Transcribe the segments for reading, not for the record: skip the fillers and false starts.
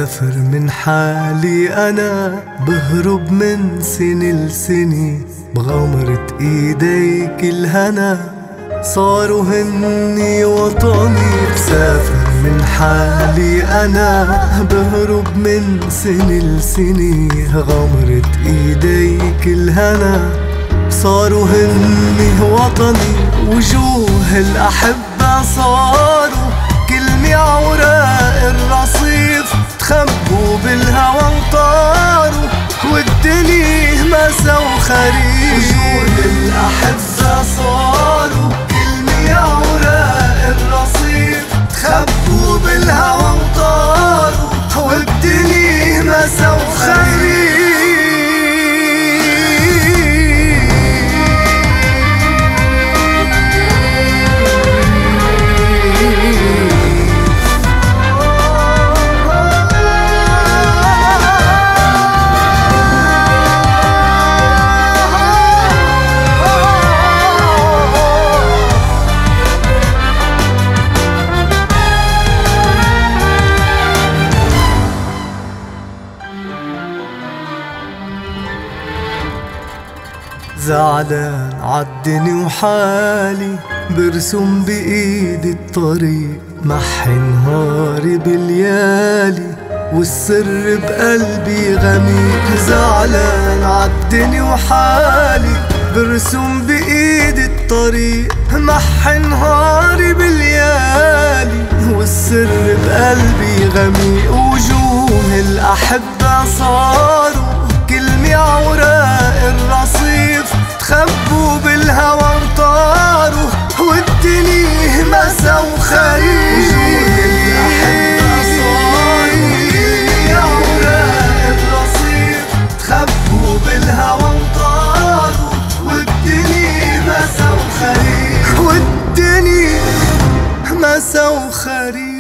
مسافر من حالي أنا، بهرب من سنة لسنة بغمرة إيديك الهنا، صاروا هني وطني. مسافر من حالي أنا، بهرب من سنة لسنة غمرة إيديك الهنا، صاروا هني وطني. وجوه الأحبة صاروا كلمة عوراق الرصيف، تخبوا بالهوى وطاروا والدنيا مسا وخريف. وجوه الأحبة صاروا كلمة عوراق الرصيف، تخبوا بالهوى وطاروا والدنيا مسا وخريف. زعلان عالدني وحالي، برسم بإيدي الطريق، محي نهاري بالليالي والسر بقلبي غميق. زعلان عالدني وحالي، برسم بإيدي الطريق، محي نهاري بالليالي والسر بقلبي غميق. وجوه الأحبة صاروا كلمة عوراق الرصيف، تخبوا بالهوى وطاروا والدنيا مسا وخريف. وجوه الأحبة صاروا كلمة عوراق الرصيف، تخبوا بالهوى وطاروا والدنيا مسا وخريف. والدنيا مسا وخريف.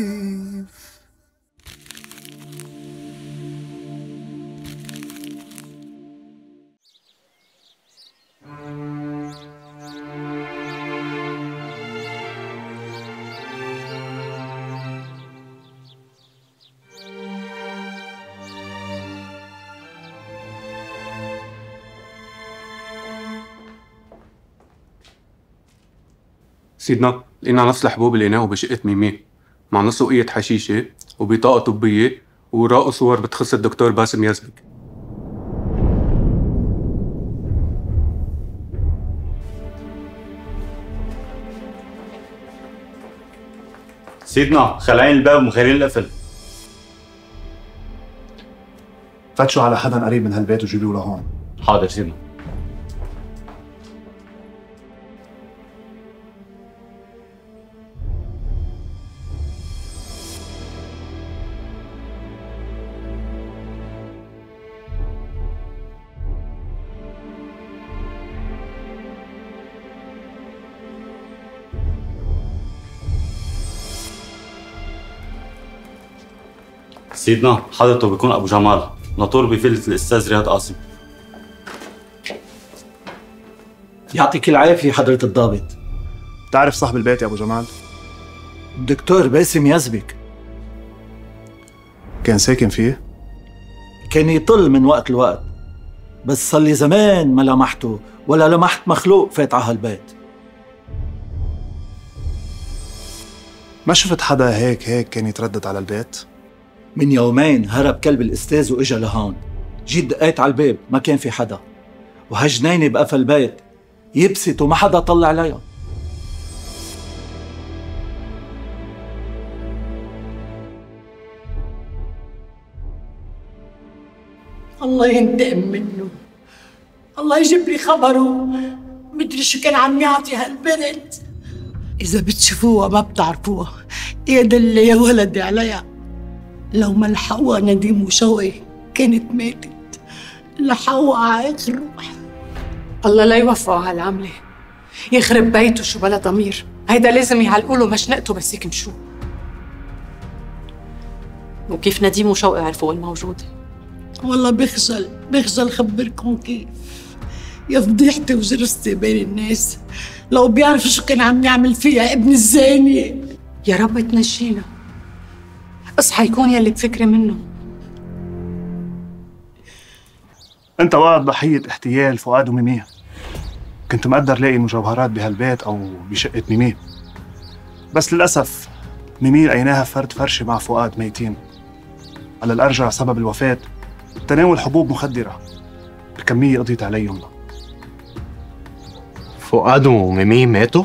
سيدنا، لقينا نفس الحبوب اللي لقيناه بشقة ميمي، مع نص وقية حشيشة وبطاقة طبية ووراق وصور بتخص الدكتور باسم يزبك. سيدنا، خلعين الباب ومخيرين القفل. فتشوا على حدا قريب من هالبيت وجيبوه لهون. حاضر سيدنا. سيدنا، حضرته بيكون أبو جمال، ناطور بفيلة الأستاذ رياض قاسم. يعطيك العافية حضرة الضابط. بتعرف صاحب البيت يا أبو جمال؟ الدكتور باسم يزبك. كان ساكن فيه؟ كان يطل من وقت لوقت، بس صار لي زمان ما لمحته ولا لمحت مخلوق فات على هالبيت. ما شفت حدا هيك كان يتردد على البيت؟ من يومين هرب كلب الأستاذ وإجا لهون، جيت دقيت على الباب ما كان في حدا، وهالجنينة بقفل البيت يبست وما حدا طلع عليها. الله ينتقم منه، الله يجيب لي خبره. مدري شو كان عم يعطي هالبنت. إذا بتشوفوها ما بتعرفوها، يا دلي يا ولدي عليها. لو ما لحقوها نديم وشوقي كانت ماتت. لحقوها على آخر روح. الله لا يوفقه هالعملة، يخرب بيته شو بلا ضمير. هيدا لازم يعلقوا له مشنقته بس يكمشوه. وكيف نديم وشوقي عرفوا الموجودة؟ والله بخجل خبركم كيف. يا فضيحتي وجرستي بين الناس، لو بيعرفوا شو كان عم يعمل فيها ابن الزانية. يا رب تنجينا. بس حيكون يلي بفكري منه. انت وقت ضحية احتيال فؤاد وميمي، كنت مقدر لاقي المجوهرات بهالبيت او بشقة ميمي، بس للأسف ميمي لقيناها فرد فرشة مع فؤاد ميتين. على الأرجح سبب الوفاة تناول حبوب مخدرة بكمية قضيت عليهم. فؤاد وميمي ماتوا؟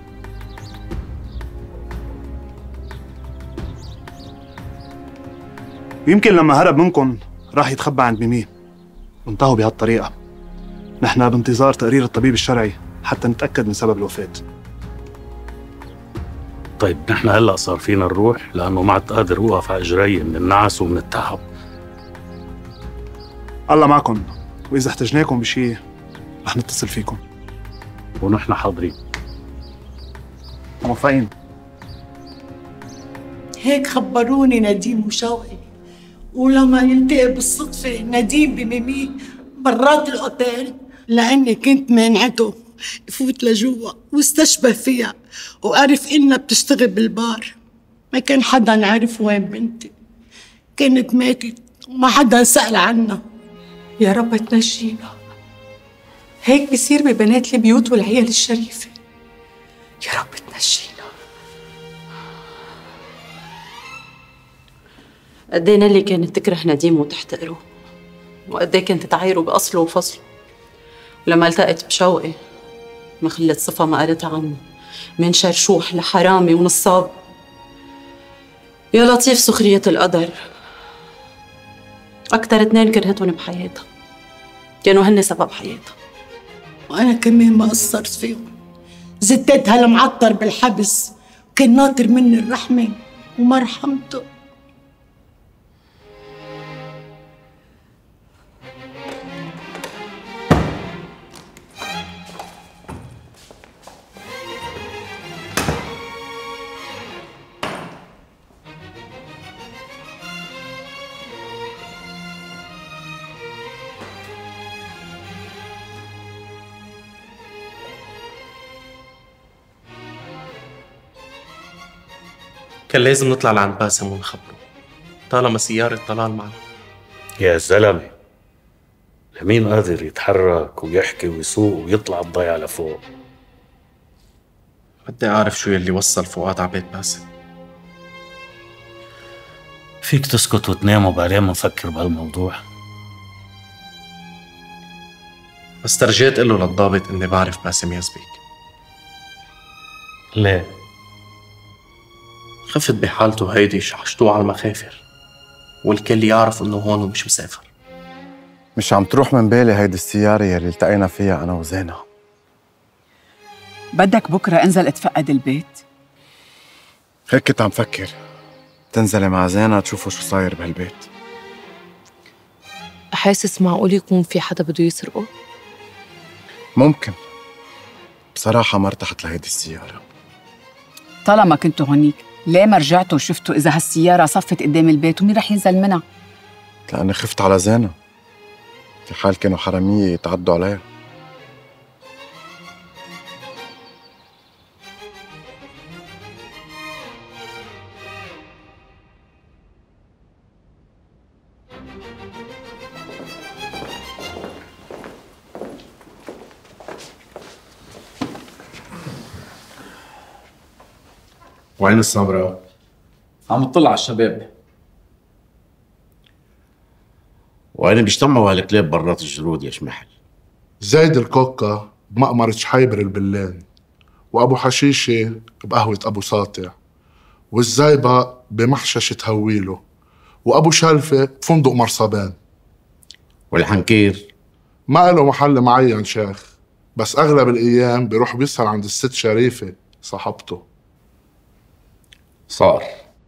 يمكن لما هرب منكم راح يتخبى عند ميمي وانتهوا بهالطريقة. نحن بانتظار تقرير الطبيب الشرعي حتى نتأكد من سبب الوفاة. طيب نحن هلا صار فينا نروح لأنه ما عاد قادر أوقف على إجري من النعس ومن التعب. الله معكم، وإذا احتجناكم بشي رح نتصل فيكم. ونحن حاضرين. موافقين. هيك خبروني نديم وشوقي، ولما يلتقي بالصدفة نديم بميمي برات الأوتيل، لأني كنت مانعته يفوت لجوا واستشبه فيها وعرف إنها بتشتغل بالبار. ما كان حدا عارف وين بنتي، كانت ماتت وما حدا سأل عنها. يا رب تنجينا. هيك بيصير ببنات البيوت والعيال الشريفة. يا رب تنجينا. قد ايه نيلي كانت تكره نديم وتحتقره، وقد ايه كانت تعايره بأصله وفصله. ولما التقت بشوقي ما خلت صفة ما قالتها عنه، من شرشوح لحرامي ونصاب. يا لطيف سخرية القدر. أكتر 2 كرهتهم بحياتها، كانوا هن سبب حياتها. وأنا كمان ما قصرت فيهم، زتتها المعطر بالحبس، كان ناطر مني الرحمة وما رحمته. كان لازم نطلع لعند باسم ونخبره، طالما سيارة طلال معنا. يا زلمة، لمين قادر يتحرك ويحكي ويسوق ويطلع الضيعة لفوق؟ بدي أعرف شو يلي وصل فؤاد على بيت باسم. فيك تسكت وتنام وبعدين نفكر بهالموضوع؟ بس ترجيت قله للضابط إني بعرف باسم يزبيك. ليه؟ خفت بحالته هيدي شحشتوه على المخافر، والكل يعرف إنه هون ومش مسافر. مش عم تروح من بالي هيدي السيارة يلي التقينا فيها أنا وزينة. بدك بكرة انزل اتفقد البيت؟ هيك كنت عم فكر تنزلي مع زينة تشوفوا شو صاير بهالبيت. حاسس معقول يكون في حدا بده يسرقه؟ ممكن. بصراحة ما ارتحت لهيدي السيارة. طالما كنتوا هونيك ليه ما رجعتوا وشفتوا إذا هالسيارة صفت قدام البيت ومين رح ينزل منها؟ لأني خفت على زينة، في حال كانوا حرامية يتعدوا عليها. وين الصبرة؟ عم تطلع على الشباب. وين بيجتمعوا هالكلاب برات الجرود يا شمحل؟ زايد الكوكا بمقمرة شحيبر البلان، وأبو حشيشة بقهوة أبو ساطع، والزايبة بمحششة هويله، وأبو شلفة بفندق مرصبان. والحنكير؟ ما له محل معين شيخ، بس أغلب الأيام بيروح بيسهر عند الست شريفة صاحبته. صار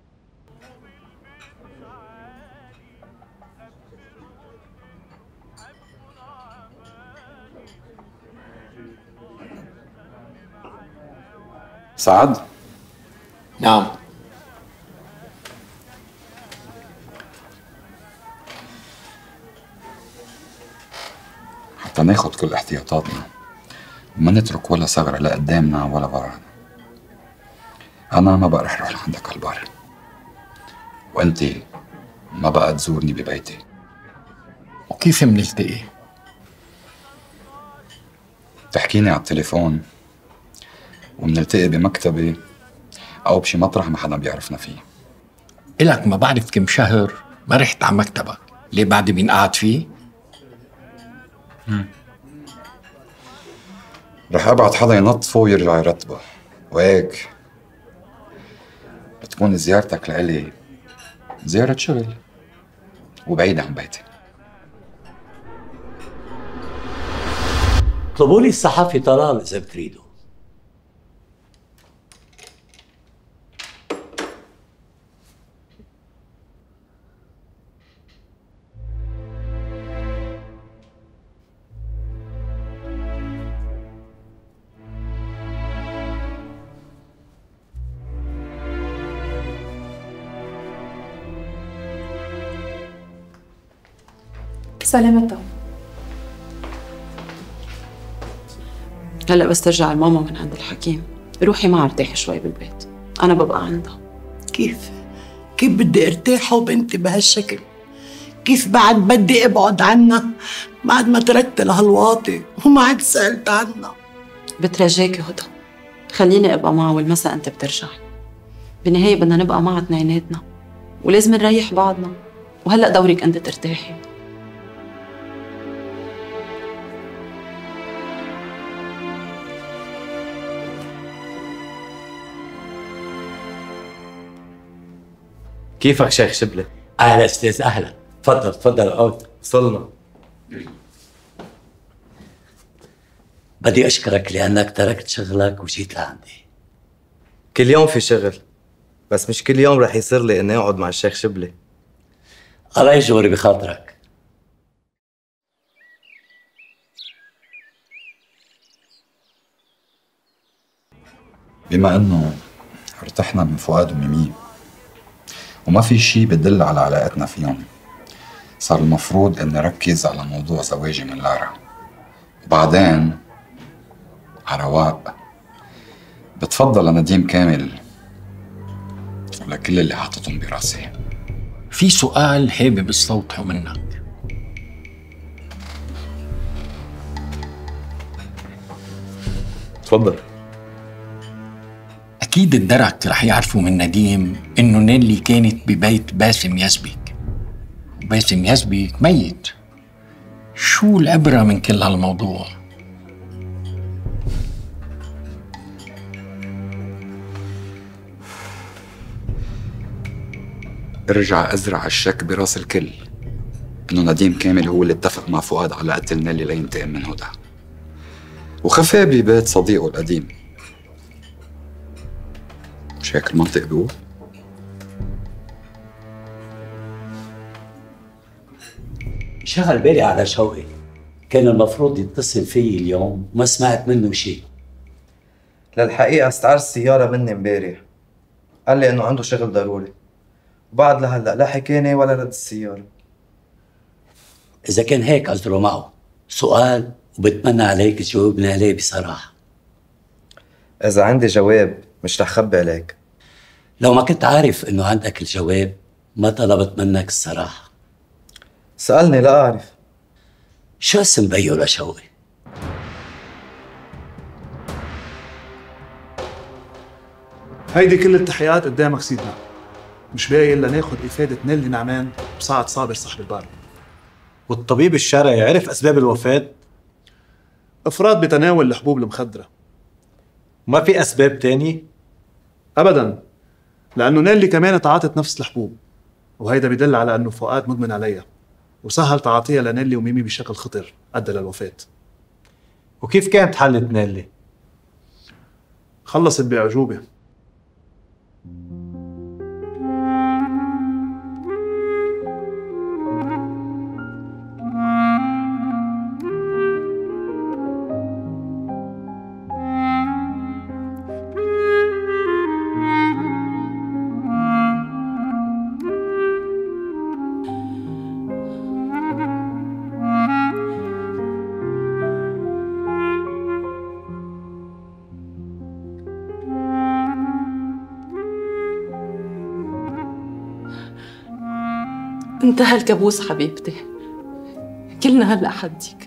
سعد؟ نعم. حتى ناخد كل احتياطاتنا وما نترك ولا ثغرة لا قدامنا ولا ورانا. أنا ما بقى رح روح لعندك هالبار، وانت ما بقى تزورني ببيتي. وكيف منلتقي؟ تحكيني على التليفون ومنلتقي بمكتبي أو بشي مطرح ما حدا بيعرفنا فيه. إلك ما بعرف كم شهر ما رحت على مكتبك، ليه بعد مين قاعد فيه؟ رح أبعت حدا ينظفه ويرجع يرتبه، وهيك بتكون زيارتك لإلي زيارة شغل وبعيدة عن بيتي. اطلبوا لي الصحفي طلال إذا بتريدوا. سلامتها. هلا بس ترجع الماما من عند الحكيم روحي معها ارتاحي شوي بالبيت، انا ببقى عندها. كيف بدي ارتاح وبنتي بهالشكل؟ كيف بعد بدي ابعد عنها بعد ما تركت لهالواطي وما عاد سألت عنها؟ بترجاكي هدى خليني ابقى معها والمساء انت بترجعي. بالنهاية بدنا نبقى معها اثنيناتنا ولازم نريح بعضنا، وهلا دورك انت ترتاحي. كيفك شيخ شبلة؟ أهلا أستاذ أهلا، تفضل اقعد. وصلنا. بدي أشكرك لأنك تركت شغلك وجيت لعندي. كل يوم في شغل، بس مش كل يوم رح يصير لي إني أقعد مع الشيخ شبلة. الله يجبر بخاطرك. بما إنه ارتحنا من فؤاد وميمي وما في شي بدل على علاقتنا فيهم، صار المفروض اني ركز على موضوع زواجي من لارا، وبعدين على رواق بتفضل لنديم كامل ولكل اللي حاططهم براسي. في سؤال حابب استوضحه منك. تفضل. أكيد الدرك رح يعرفوا من نديم إنه نيلي كانت ببيت باسم يزبك، وباسم يزبك ميت. شو العبرة من كل هالموضوع؟ ارجع ازرع الشك براس الكل انه نديم كامل هو اللي اتفق مع فؤاد على قتل نيلي لينتقم من هدى، وخفاه ببيت صديقه القديم. مش هيك المنطق بيقول؟ شغل بالي على شوقي، كان المفروض يتصل فيي اليوم وما سمعت منه شيء. للحقيقة استعار السيارة مني امبارح، قال لي إنه عنده شغل ضروري، وبعد لهلا لا حكاني ولا رد السيارة. إذا كان هيك أزروا معه سؤال وبتمنى عليك تجاوبني عليه بصراحة. إذا عندي جواب مش رح خبي عليك. لو ما كنت عارف إنه عندك الجواب ما طلبت منك الصراحة. سألني لا أعرف. شو اسم بيو لشوقي؟ هيدي كل التحيات قدامك سيدنا، مش باقي إلا ناخد إفادة نيلي نعمان بساعة صابر صاحب البار. والطبيب الشرعي عرف أسباب الوفاة؟ إفراط بتناول الحبوب المخدرة. ما في أسباب تاني؟ أبداً، لأنه نيلي كمان تعاطت نفس الحبوب، وهيدا بدل على أنه فؤاد مدمن عليها وسهل تعاطيها لنيلي وميمي بشكل خطر أدى للوفاة. وكيف كانت حالة نيلي؟ خلصت بأعجوبة. انتهى الكابوس حبيبتي، كلنا هلا حدك.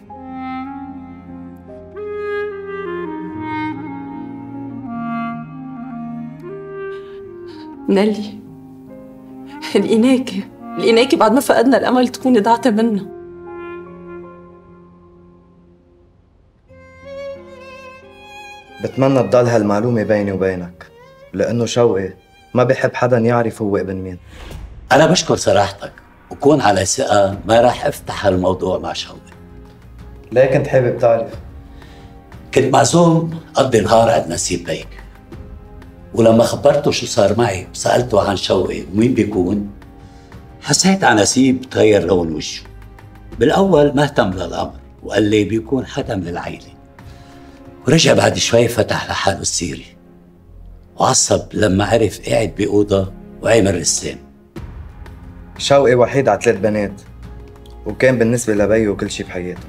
نالي، لقيناكي بعد ما فقدنا الامل تكوني ضعتي منا. بتمنى تضل هالمعلومة بيني وبينك، لأنه شوقي ما بحب حدا يعرف هو ابن مين. أنا بشكر صراحتك، وكون على ثقة ما راح أفتح هالموضوع مع شوقي. ليه كنت حابب تعرف؟ كنت معزوم قضي نهار عند نسيب بيك، ولما خبرته شو صار معي وسألته عن شوقي ومين بيكون، حسيت على نسيب تغير لون وشه. بالأول ما اهتم للأمر وقال لي بيكون حدا من العيلة، ورجع بعد شوي فتح لحاله السيرة وعصب لما عرف قاعد بأوضة وعامر رسام. شوقي وحيد على 3 بنات، وكان بالنسبة لبيه كل شي بحياته.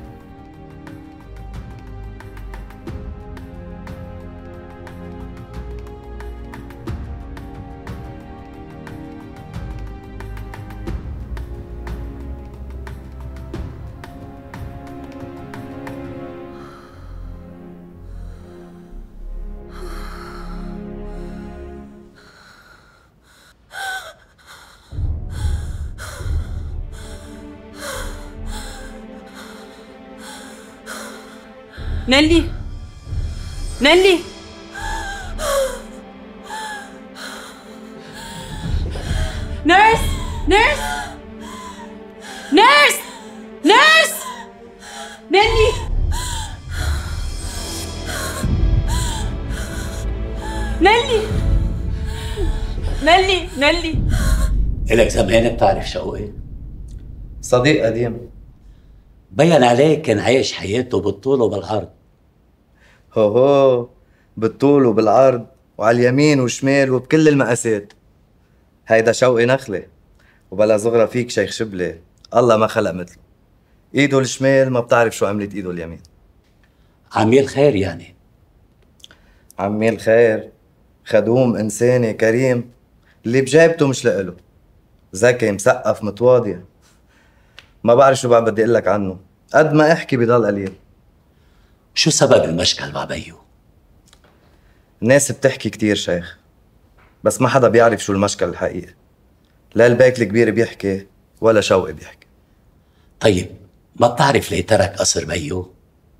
نيلي نيلي، نيرس نيرس نيرس نيرس، نيلي نيلي نيلي نيلي. إلك زمان بتعرف شوقي؟ صديق قديم. بين عليه كان عايش حياته بالطول وبالعرض. هو بالطول وبالعرض وعلى اليمين وشمال وبكل المقاسات. هيدا شوقي نخلة، وبلا زغرة فيك شيخ شبلة، الله ما خلق مثله. ايده الشمال ما بتعرف شو عملت ايده اليمين. عميل خير يعني. عميل خير، خدوم، انساني، كريم، اللي بجايبته مش لإله. ذكي، مثقف، متواضع. ما بعرف شو بعد بدي اقول لك عنه، قد ما احكي بضل قليل. شو سبب المشكل مع بيو؟ الناس بتحكي كتير شيخ، بس ما حدا بيعرف شو المشكل الحقيقي. لا البيك الكبير بيحكي ولا شوقي بيحكي. طيب ما بتعرف ليه ترك قصر بيو؟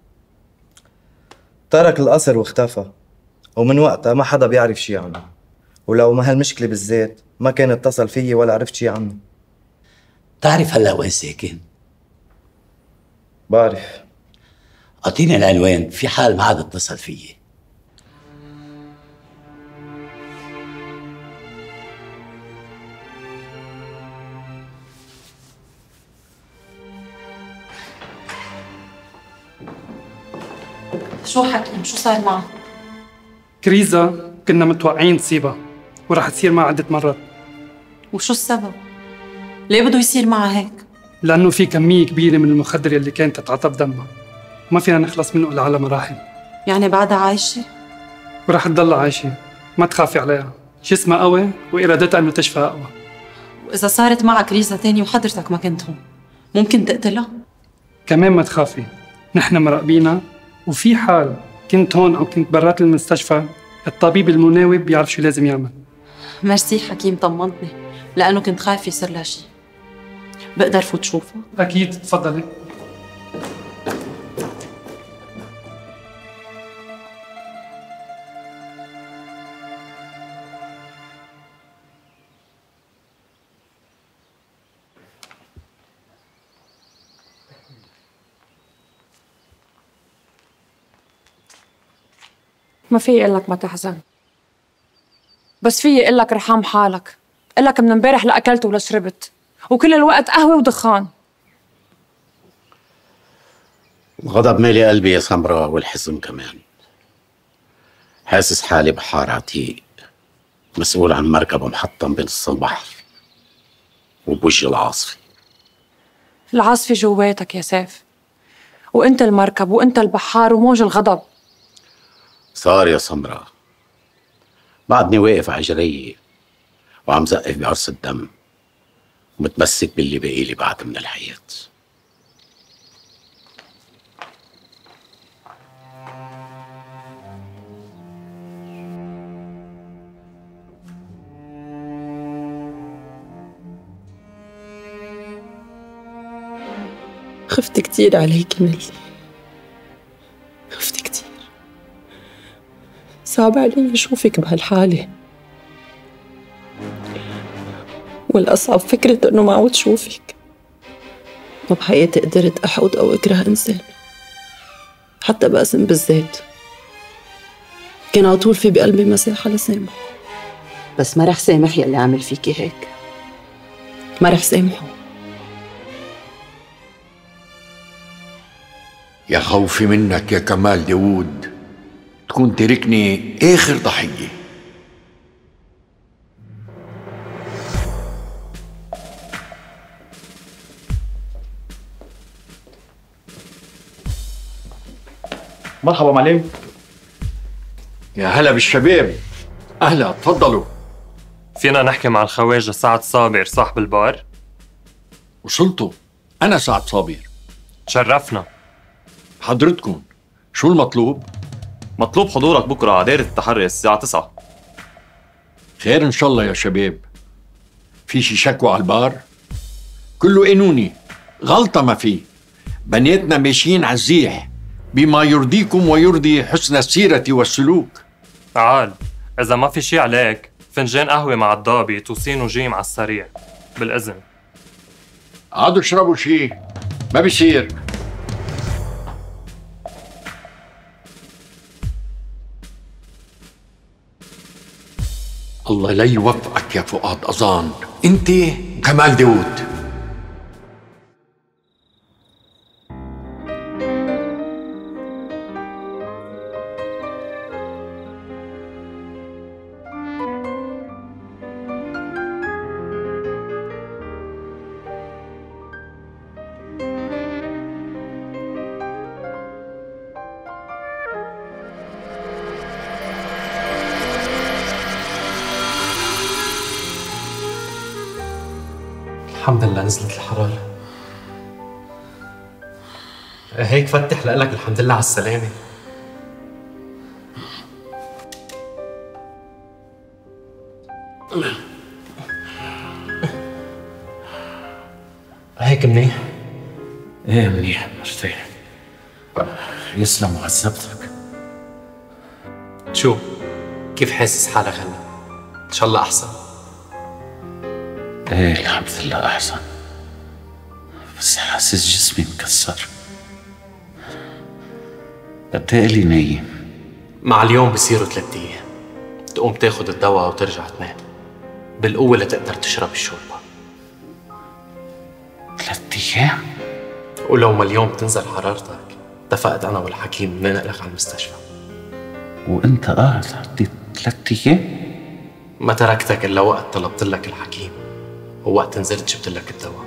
ترك القصر واختفى، ومن وقتها ما حدا بيعرف شي عنه. ولو ما هالمشكلة بالذات ما كان اتصل فيي ولا عرفت شي عنه. بتعرف هلا وين ساكن؟ بعرف. اعطيني العنوان، في حال ما عاد اتصل فيي. شو حكيم؟ شو صار معه؟ كريزا كنا متوقعين تصيبها، ورح تصير معها عدة مرات. وشو السبب؟ ليه بده يصير معها هيك؟ لأنه في كمية كبيرة من المخدر يلي كانت تتعاطى بدمها، وما فينا نخلص منه إلا على مراحل. يعني بعدها عايشة؟ ورح تضل عايشة، ما تخافي عليها، جسمها قوي وإرادتها إنه تشفى أقوى. وإذا صارت معها كريزة تاني وحضرتك ما كنت هون، ممكن تقتلها؟ كمان ما تخافي، نحن مراقبينها، وفي حال كنت هون أو كنت برات المستشفى الطبيب المناوب بيعرف شو لازم يعمل. ميرسي حكيم، طمنتني، لأنه كنت خايفة يصير لها شيء. بقدر فوت شوفها؟ أكيد، تفضلي. ما في اقول لك ما تحزن، بس في اقول لك ارحم حالك. اقول لك من امبارح لا اكلت ولا شربت، وكل الوقت قهوه ودخان. الغضب مالي قلبي يا سمرة، والحزن كمان. حاسس حالي بحار عتيق، مسؤول عن مركب محطم بنص البحر وبوجه العاصفة. العاصفة جواتك يا سيف، وانت المركب وانت البحار وموج الغضب. صار يا سمرة، بعدني واقف على جرية وعم زقف بعرس الدم، ومتمسك باللي باقي لي بعد من الحياة. خفت كتير عليك نيلي، خفت كتير. صعب علي أشوفك بهالحالة، والأصعب فكرة إنه ما عود شوفك. ما بحياتي قدرت أحقد أو أكره إنسان، حتى باسم بالذات. كان على طول في بقلبي مساحة لسامحه، بس ما رح سامح يلي عمل فيكي هيك، ما رح سامحه. يا خوفي منك يا كمال داوود تكون تركني آخر ضحية. مرحبا معلم. يا هلا بالشباب، أهلا، تفضلوا. فينا نحكي مع الخواجة سعد صابر صاحب البار؟ وصلتوا، أنا سعد صابر. تشرفنا. حضرتكم شو المطلوب؟ مطلوب حضورك بكرة على دائرة التحري الساعة 9. خير إن شاء الله يا شباب. في شي شكوى على البار؟ كله قانوني، غلطة ما في. بناتنا ماشيين على الزيح بما يرضيكم ويرضي حسن السيرة والسلوك. تعال، إذا ما في شي عليك فنجان قهوة مع الضابط وسين وجيم على السريع بالإذن. قعدوا اشربوا شي، ما بيصير. الله لا يوفقك يا فؤاد أظان، انت وكمال داوود. الحمد لله نزلت الحرارة. هيك فتح لك الحمد لله على السلامة. هيك منيح؟ ايه منيح، مرتاح. يسلم وعذبتك. شو؟ كيف حاسس حالك هلا؟ إن شاء الله أحسن؟ ايه الحمد لله احسن، بس حاسس جسمي مكسر. قد ايه لي نايم؟ مع اليوم بصيروا 3 أيام، تقوم تاخد الدواء وترجع تنام بالقوة لتقدر تشرب الشوربة. 3 أيام؟ ولو ما اليوم تنزل حرارتك اتفقت أنا والحكيم ننقلك على المستشفى. وانت قاعد عديت 3 أيام؟ ما تركتك إلا وقت طلبت لك الحكيم، ووقت نزلت جبت لك الدواء.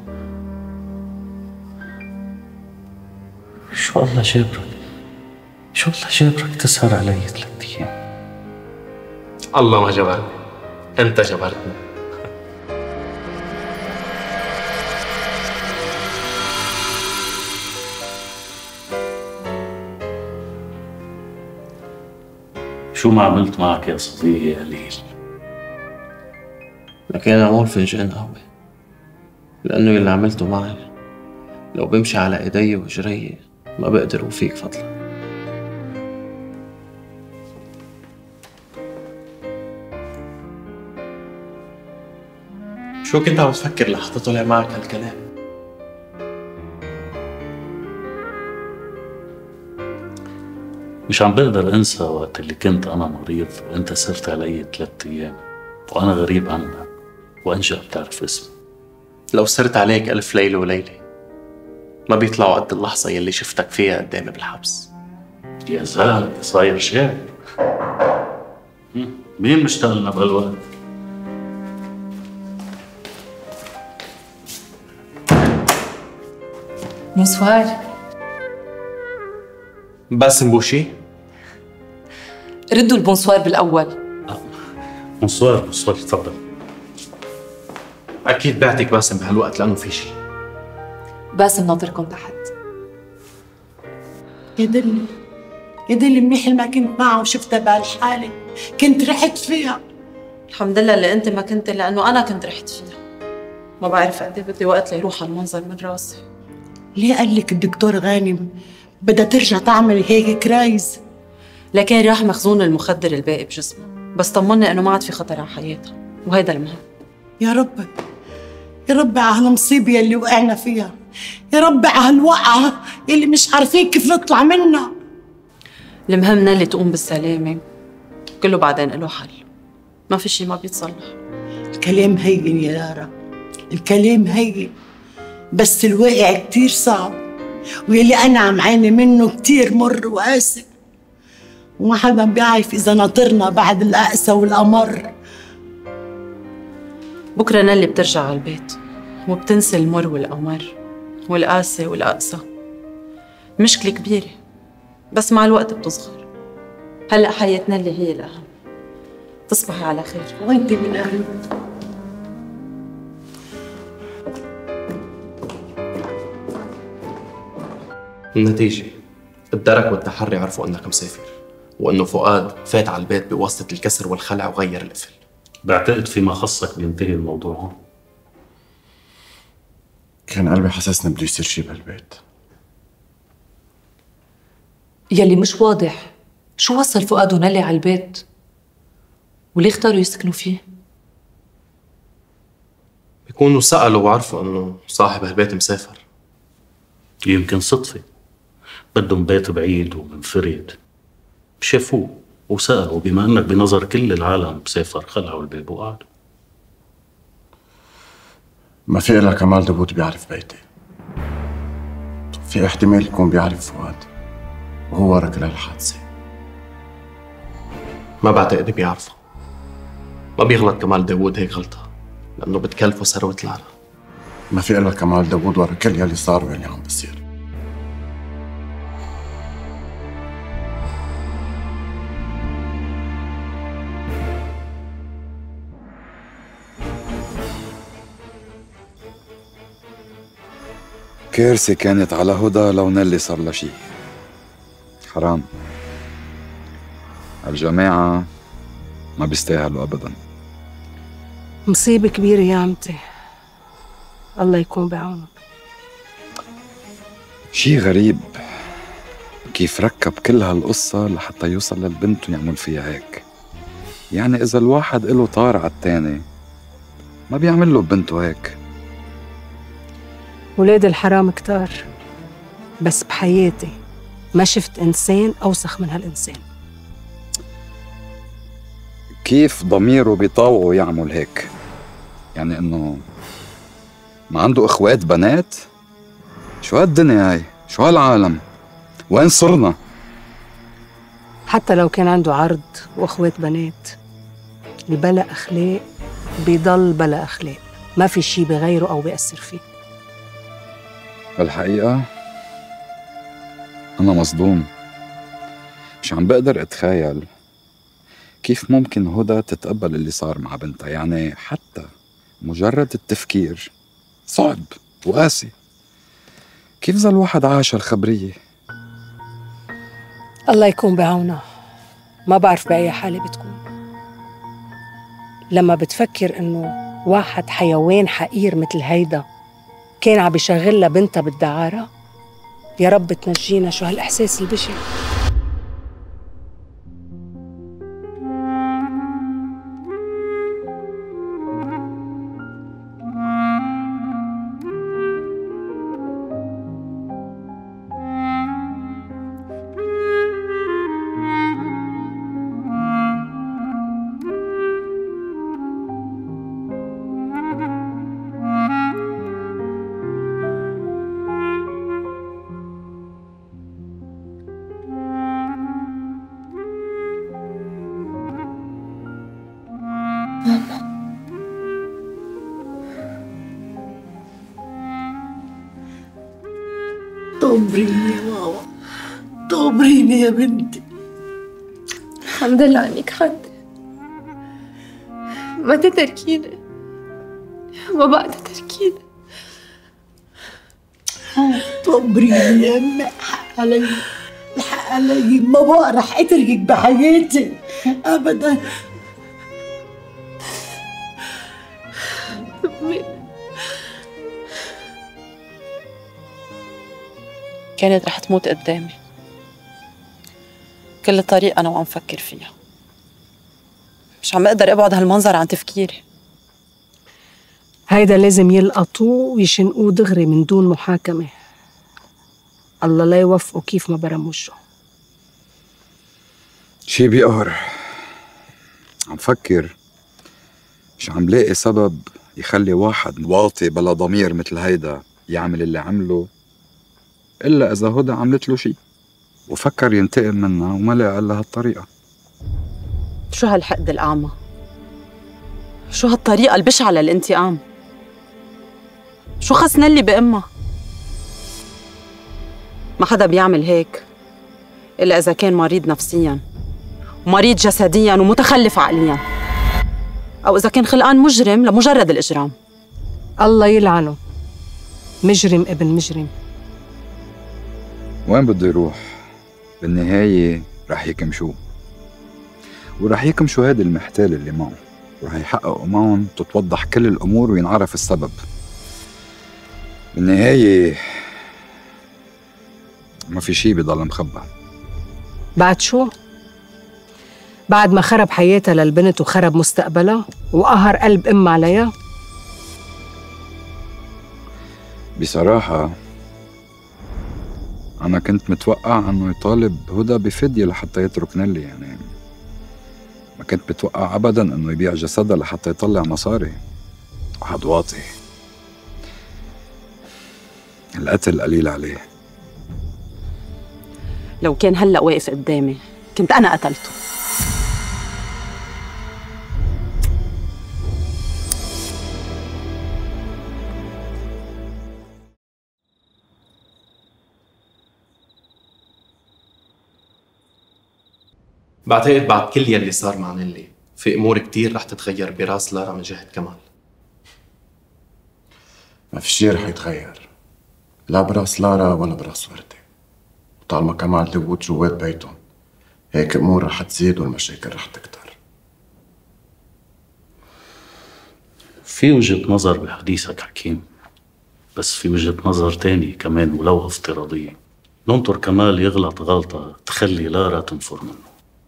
شو الله جابرك؟ شو الله جابرك تسهر علي 3 أيام؟ الله ما جبرني، أنت جبرتني. شو ما عملت معك يا صديقي يا ليل؟ لكن أعمل فنجان قهوة، لأنه اللي عملته معي لو بمشي على إيدي وجري ما بقدر أوفيك فضلك. شو كنت عم تفكر لحتى طلع معك هالكلام؟ مش عم بقدر انسى وقت اللي كنت انا مريض وانت سرت علي 3 أيام وانا غريب عنك وانجا بتعرف اسمي. لو سرت عليك 1000 ليلة وليلة ما بيطلعوا قد اللحظة يلي شفتك فيها قدامي بالحبس. يا زلمة صاير شاعر. مين مشتغلنا بهالوقت؟ بونسوار. باسم بوشي؟ ردوا البونسوار بالأول. بونسوار بونسوار، تفضل. اكيد بعتك باسم بهالوقت لانه في شيء. باسم ناطركم تحت. يا دلي منيح ما كنت معه وشفتها بهالحالة، كنت رحت فيها. الحمد لله اللي انت ما كنت، لانه انا كنت رحت فيها. ما بعرف قد ايه بدي وقت ليروح هالمنظر من راسي. ليه قال لك الدكتور غانم بدها ترجع تعمل هيك كرايز؟ لكن راح مخزون المخدر الباقي بجسمها، بس طمني انه ما عاد في خطر على حياتها، وهيدا المهم. يا رب يا رب على هالمصيبة يلي وقعنا فيها، يا رب على هالوقعة يلي مش عارفين كيف نطلع منها. المهم نالي تقوم بالسلامة، كله بعدين له حل، ما في شيء ما بيتصلح. الكلام هين يا لارا، الكلام هين، بس الواقع كتير صعب، ويلي أنا عم عاني منه كتير مر وقاسي، وما حدا بيعرف إذا ناطرنا بعد الأقسى والأمر. بكرة نالي بترجع على البيت وبتنسى المر والأمر والقاسي والأقسى. مشكلة كبيرة بس مع الوقت بتصغر. هلأ حياة نالي هي الأهم. تصبحي على خير. وانت من أهله. النتيجة الدرك والتحري عرفوا انك مسافر، وانه فؤاد فات على البيت بواسطة الكسر والخلع وغير القفل. بعتقد فيما خصك بينتهي الموضوع هون. كان قلبي حسسني بده يصير شي بهالبيت. يلي مش واضح شو وصل فؤاد ونالي على البيت وليه اختاروا يسكنوا فيه؟ بيكونوا سألوا وعرفوا انه صاحب هالبيت مسافر. يمكن صدفة، بدهم بيت بعيد ومنفرد، شافوه وسألوا، بما انك بنظر كل العالم مسافر خلعوا الباب وقعدوا. ما في إلا كمال داوود بيعرف بيتي. في احتمال يكون بيعرف فؤاد وهو ورا كل هالحادثة. ما بعتقد بيعرفه. ما بيغلط كمال داوود هيك غلطة، لأنه بتكلفه ثروة العالم. ما في إلا كمال داوود ورا كل يلي صار واللي عم بيصير. كارثة كانت على هدى لو نالي صار لها شي. حرام، الجماعة ما بيستاهلوا أبدا. مصيبة كبيرة يا عمتي، الله يكون بعونك. شي غريب كيف ركب كل هالقصة لحتى يوصل للبنت ويعمل فيها هيك. يعني إذا الواحد إله طار على التاني ما بيعمل له ببنته هيك. ولاد الحرام كتار، بس بحياتي ما شفت إنسان أوسخ من هالإنسان. كيف ضميره بيطاوعه يعمل هيك؟ يعني إنه ما عنده إخوات بنات؟ شو هالدنيا هاي؟ شو هالعالم؟ وين صرنا؟ حتى لو كان عنده عرض وأخوات بنات، اللي بلا أخلاق بيضل بلا أخلاق، ما في شي بغيره أو بيأثر فيه. بالحقيقة أنا مصدوم، مش عم بقدر أتخيل كيف ممكن هدى تتقبل اللي صار مع بنتها. يعني حتى مجرد التفكير صعب وقاسي. كيف ذا الواحد عاش الخبرية؟ الله يكون بعونه. ما بعرف بأي حالة بتكون لما بتفكر إنه واحد حيوان حقير مثل هيدا كان عم بيشغل لها بنتها بالدعارة. يا رب تنجينا، شو هالإحساس البشع. طمريني يا ماما، طمريني يا بنتي. الحمد لله انك حد ما تتركيني. ما بقدر تركينا. طبريني يا امي، الحق علي، الحق علي، ما بقى رح اتركك بحياتي ابدا. كانت رح تموت قدامي، كل طريقة أنا وعم فكر فيها، مش عم أقدر أبعد هالمنظر عن تفكيري. هيدا لازم يلقطوه ويشنقوه دغري من دون محاكمة. الله لا يوفقه كيف ما برم وشه. شي بيقهر. عم فكر مش عم لاقي سبب يخلي واحد واطي بلا ضمير مثل هيدا يعمل اللي عمله، إلا إذا هدى عملت له شي وفكر ينتقم منها وما لقى إلا هالطريقة. شو هالحقد الأعمى؟ شو هالطريقة البشعة للانتقام؟ شو خص نلي بأمها؟ ما حدا بيعمل هيك إلا إذا كان مريض نفسياً ومريض جسدياً ومتخلف عقلياً، أو إذا كان خلقان مجرم لمجرد الإجرام. الله يلعنه، مجرم ابن مجرم. وين بده يروح؟ بالنهاية رح يكمشوه، ورح يكمشوا هيدا المحتال اللي معه، ورح يحققوا معهم تتوضح كل الأمور وينعرف السبب. بالنهاية ما في شي بيضل مخبى. بعد شو؟ بعد ما خرب حياتها للبنت وخرب مستقبلها وقهر قلب أم عليها؟ بصراحة أنا كنت متوقع أنه يطالب هدى بفدية لحتى يترك نيلي، يعني ما كنت متوقع أبداً أنه يبيع جسدها لحتى يطلع مصاري. واحد واطي، القتل قليل عليه. لو كان هلأ واقف قدامي كنت أنا قتلته. بعتقد بعد كل يلي صار مع نيلي في امور كتير رح تتغير براس لارا من جهة كمال. ما في شي رح يتغير، لا براس لارا ولا براس وردة. طالما كمال داوود جوات بيتهم هيك امور رح تزيد والمشاكل رح تكتر. في وجهة نظر بحديثك حكيم، بس في وجهة نظر تاني كمان ولو افتراضية. ننطر كمال يغلط غلطة تخلي لارا تنفر منه.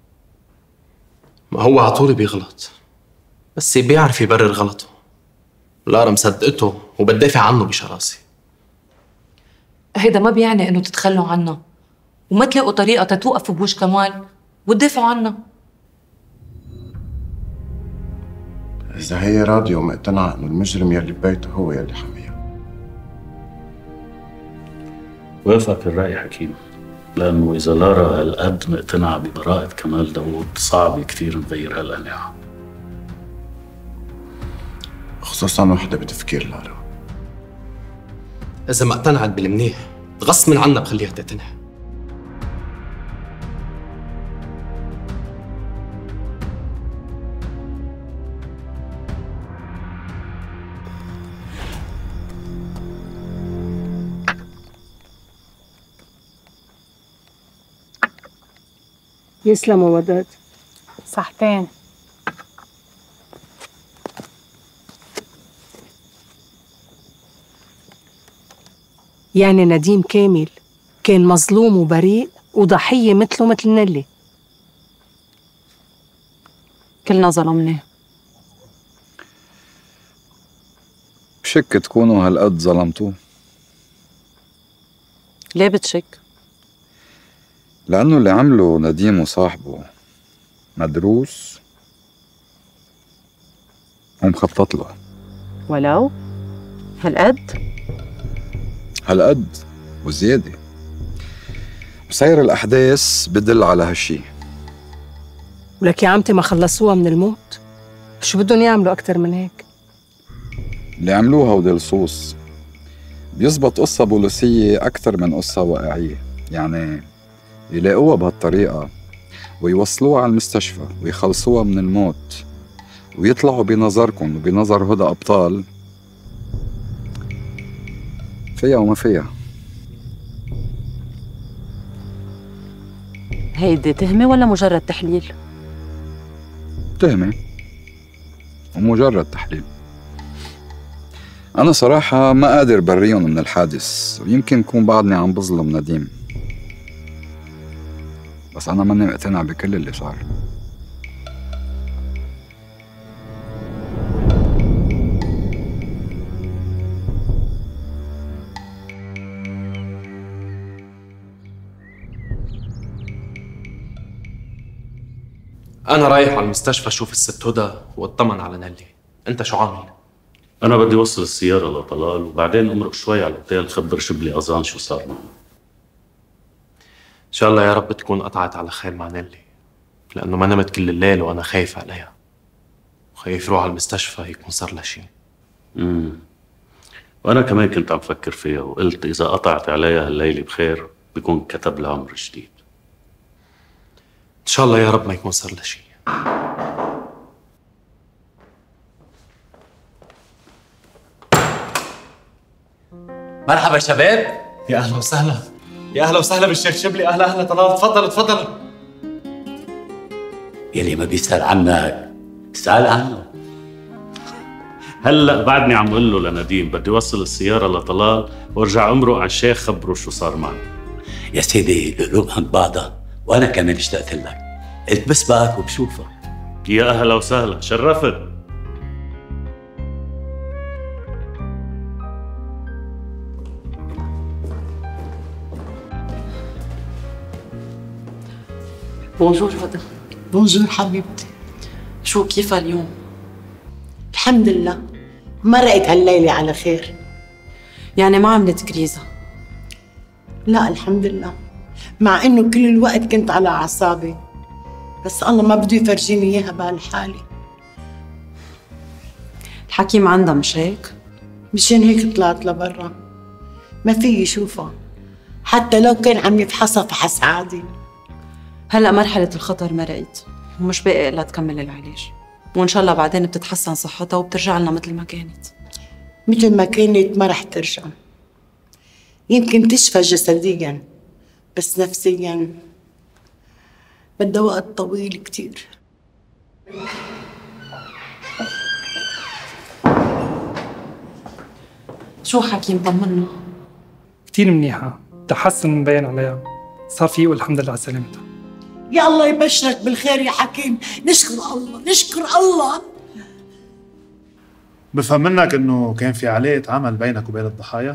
ما هو عطولي بيغلط، بس بيعرف يبرر غلطه. لارا مصدقته وبتدافع عنه بشراسة. هيدا ما بيعني انه تتخلوا عنا وما تلاقوا طريقة تتوقفوا بوجه كمال وتدافعوا عنا. إذا هي راضية ومقتنعة إنه المجرم يلي ببيته هو يلي حميها. وافقك الرأي حكيم، لأنه إذا لارا هالقد مقتنعة ببراءة كمال داوود صعب كتير نغير هالقناعة، خصوصاً وحدة بتفكير لارا. إذا ما اقتنعت بالمنيح غصب من عنا بخليها تقتنع. يسلموا وداد. صحتين. يعني نديم كامل كان مظلوم وبريء وضحية مثله مثل نيلي. كلنا ظلمناه. بشك تكونوا هالقد ظلمتوه. ليه بتشك؟ لأنه اللي عمله نديم وصاحبه مدروس ومخطط له. ولو هالقد؟ هالقد وزيادة، وسير الأحداث بدل على هالشي. ولك يا عمتي ما خلصوها من الموت، شو بدهم يعملوا أكتر من هيك؟ اللي عملوها ودي لصوص بيزبط قصة بوليسية أكتر من قصة واقعية، يعني يلاقوها بهالطريقة ويوصلوها على المستشفى ويخلصوها من الموت ويطلعوا بنظركم وبنظر هدى أبطال فيها وما فيها. هيدي تهمة ولا مجرد تحليل؟ تهمة ومجرد تحليل. أنا صراحة ما قادر بريهم من الحادث، ويمكن كون بعدني عم بظلم نديم، بس أنا ماني مقتنع بكل اللي صار. أنا رايح على المستشفى أشوف الست هدى واطمن على نيلي. أنت شو عامل؟ أنا بدي وصل السيارة لطلال وبعدين أمرق شوي على الأوتيل خبر شبلي أذان شو صار معه. إن شاء الله يا رب تكون قطعت على خير مع نيلي، لأنه ما نمت كل الليل وأنا خايف عليها، وخايف روح على المستشفى يكون صار لها شيء. وأنا كمان كنت عم فكر فيها وقلت إذا قطعت عليها هالليلة بخير بيكون كتب لها عمر جديد. إن شاء الله يا رب ما يكون صار لها شيء. مرحبا شباب. يا أهلا وسهلا. يا أهلا وسهلا بالشيخ شبلي. أهلا أهلا طلال، تفضل تفضل. يلي ما بيسأل عنك اسأل عنه. هلا بعدني عم قول له لنديم بدي وصل السيارة لطلال وارجع امرق على الشيخ خبره شو صار معه. يا سيدي القلوب عند بعضها، وأنا كمان اشتقت لك، قلت بسبقك وبشوفك. يا أهلا وسهلا، شرفت. بونجور هدى. بونجور حبيبتي. شو كيفها اليوم؟ الحمد لله، مرقت هالليلة على خير. يعني ما عملت كريزة؟ لا الحمد لله، مع انه كل الوقت كنت على اعصابي، بس الله ما بده يفرجيني اياها بهالحالة. الحكيم عندها مش هيك؟ مشان هيك طلعت لبرا، ما في يشوفها، حتى لو كان عم يفحصها فحص عادي. هلا مرحلة الخطر مرقت ومش باقي إلا تكمل العلاج، وإن شاء الله بعدين بتتحسن صحتها وبترجع لنا مثل ما كانت. مثل ما كانت ما رح ترجع، يمكن تشفى جسديا بس نفسيا بدها وقت طويل كتير. شو حكيم طمنا؟ كتير منيحة، تحسن مبين عليها، صار في والحمد لله على سلامتها. يا الله يبشرك بالخير يا حكيم، نشكر الله نشكر الله. بفهم منك انه كان في علاقة عمل بينك وبين الضحايا؟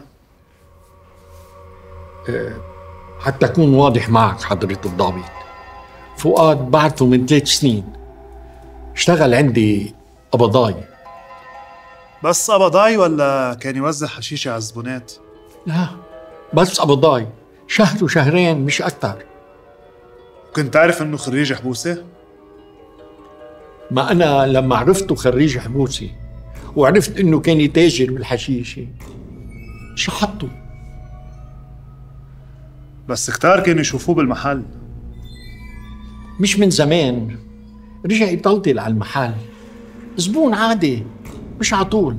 حتى أكون واضح معك حضرة الضابط، فؤاد بعرفه من 3 سنين، اشتغل عندي قبضاي. بس قبضاي ولا كان يوزع حشيشة على الزبونات؟ لا بس قبضاي، شهر وشهرين مش أكتر. كنت تعرف انه خريج حبوسة؟ ما أنا لما عرفته خريج حبوسي وعرفت إنه كان يتاجر بالحشيشة شحطته. بس كتار كانوا يشوفوه بالمحل. مش من زمان رجع يطلطل على المحل، زبون عادي مش عطول،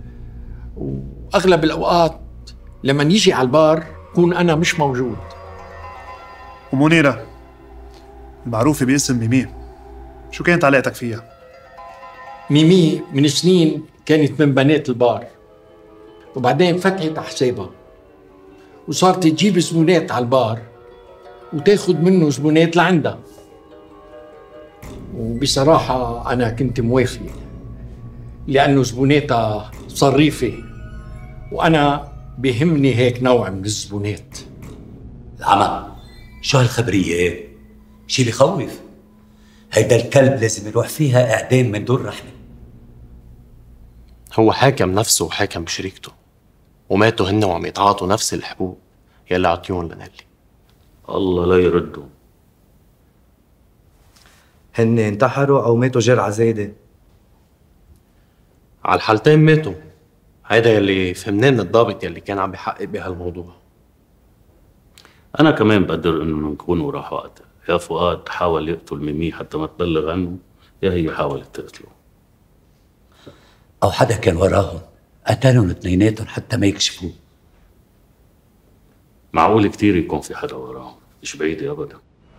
وأغلب الأوقات لما يجي على البار كون أنا مش موجود. ومنيرة المعروفة باسم ميمي، شو كانت علاقتك فيها؟ ميمي من سنين كانت من بنات البار، وبعدين فتحت حسابها وصارت تجيب زبونات على البار وتاخد منه زبونات لعندها. وبصراحة أنا كنت موافق لأنه زبوناتها صريفة، وأنا بيهمني هيك نوع من الزبونات. العمى شو هالخبرية؟ شي بخوف. هيدا الكلب لازم يروح فيها إعدام من دون رحمة. هو حاكم نفسه وحاكم شريكته، وماتوا هن وعم يتعاطوا نفس الحبوب يلي عطيون لنيلي. الله لا يردوا. هن انتحروا أو ماتوا جرعة زايدة؟ على الحالتين ماتوا، هيدا يلي فهمناه من الضابط يلي كان عم بيحقق بهالموضوع. أنا كمان بقدر إنه نكونوا راح وقتها. يا فؤاد حاول يقتل ميمي حتى ما تبلغ عنه، يا هي حاولت تقتله، أو حدا كان وراهم قتلهم اثنيناتهم حتى ما يكشفوه. معقول كتير يكون في حدا وراهم، مش بعيدة أبدا.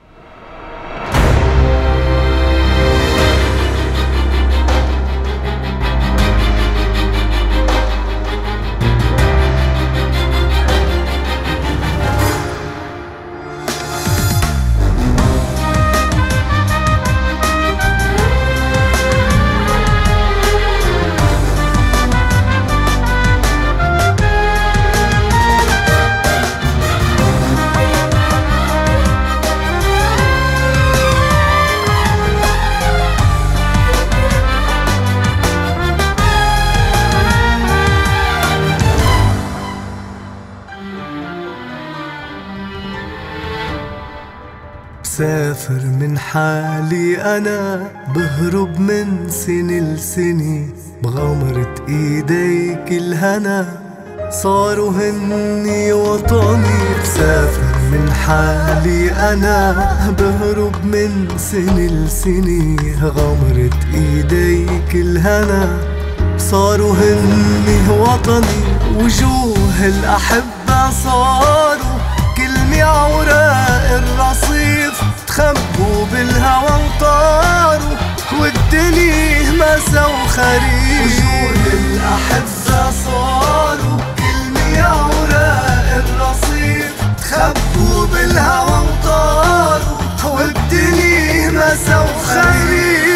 مسافر من حالي أنا، بهرب من سنة لسنة، بغمرة إيديك الهنا صاروا هني وطني. مسافر من حالي أنا، بهرب من سنة لسنة، غمرة إيديك الهنا صاروا هني وطني. وجوه الأحبة صاروا كلمة عوراق الرصيف، تخبوا بالهوى وطاروا والدنيا مسا وخريف. وجوه الأحبة صاروا كلمة عوراق الرصيف، تخبوا بالهوى وطاروا والدنيا مسا وخريف.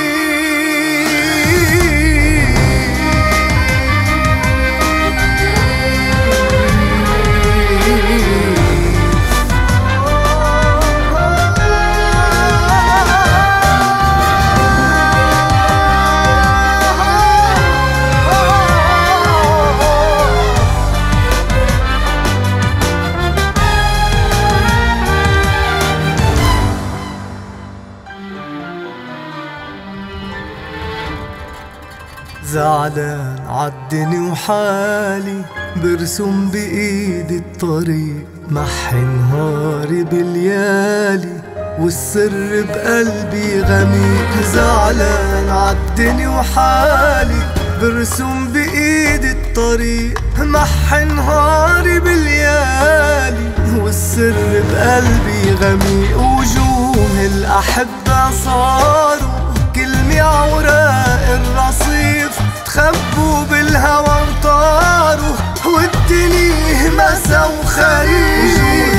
زعلان عالدني وحالي، برسم بإيدي الطريق، محي نهاري بالليالي والسر بقلبي غميق. زعلان عالدني وحالي، برسم بإيدي الطريق، محي نهاري بالليالي والسر بقلبي غميق. وجوه الأحبة صاروا كلمة عوراق الرصيف، تخبوا بالهوى وطاروا والدنيا مسا وخريف.